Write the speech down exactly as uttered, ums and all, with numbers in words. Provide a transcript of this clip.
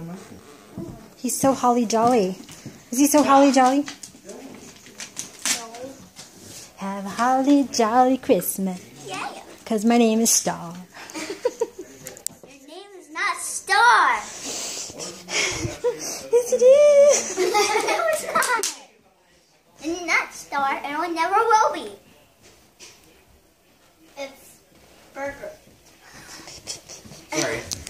on my phone. He's so holly jolly. Is he so holly jolly? No. Have a holly jolly Christmas. Yeah. Cause my name is Star. Your name is not Star. Yes, it is. No, it's not. And you're not Star, and it never will be. It's Burger. Sorry.